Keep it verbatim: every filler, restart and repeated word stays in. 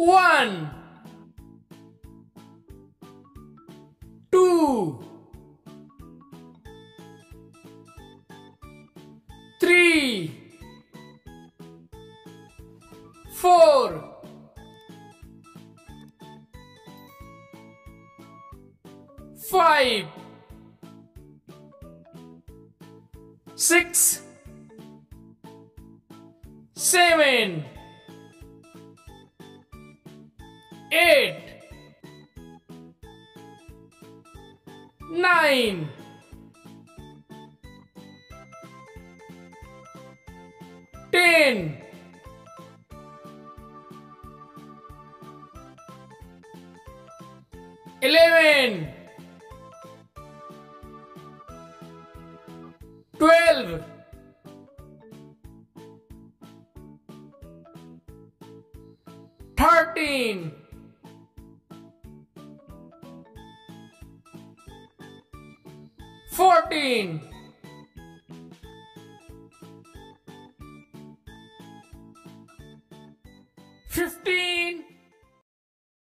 One, two, three, four, five, six, seven, eight, nine, ten, eleven, twelve, thirteen, fourteen, fifteen,